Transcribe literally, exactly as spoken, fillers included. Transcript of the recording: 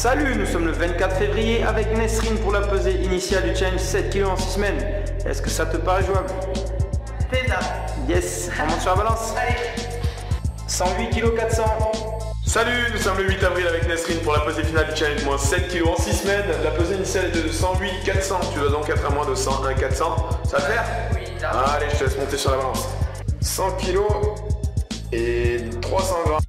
Salut, nous sommes le vingt-quatre février avec Nesrine pour la pesée initiale du challenge sept kilos en six semaines. Est-ce que ça te paraît jouable? Faisable. Yes, on monte sur la balance. Allez. cent huit kilos quatre cents. Salut, nous sommes le huit avril avec Nesrine pour la pesée finale du challenge moins sept kilos en six semaines. La pesée initiale était de cent huit quatre cents, tu dois donc être à moins de cent un quatre cents. Ça va te faire? Oui, là. Allez, je te laisse monter sur la balance. cent kilos et trois cents grammes.